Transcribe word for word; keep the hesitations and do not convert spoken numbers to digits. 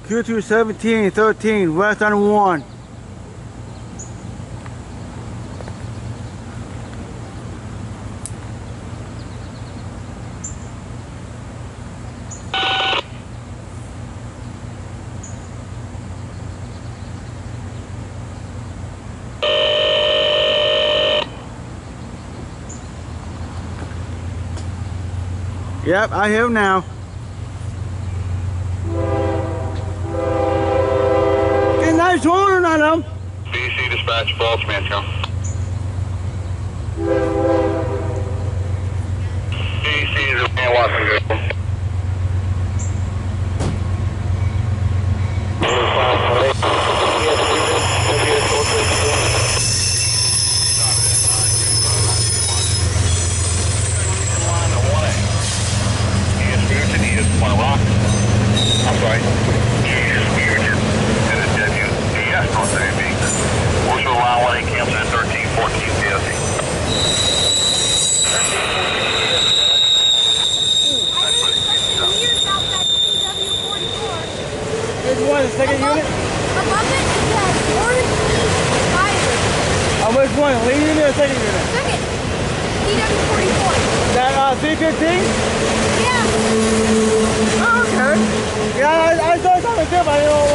two two seventeen thirteen, west on one. Yep, I hear him now. Get nice horn on him. B C dispatch, false Manchester. B C is a man Washington. I'm sorry. Yes, we are just at a W. Yes, no same also line one eight cancel at thirteen fourteen P S C. Which one, the second above, unit? Above it, it says orange fire. On which one, lead unit or second unit? Second. D W forty-four. That uh, three fifteen? Yeah. Oh, okay. Yeah, I, I saw something too, but I didn't know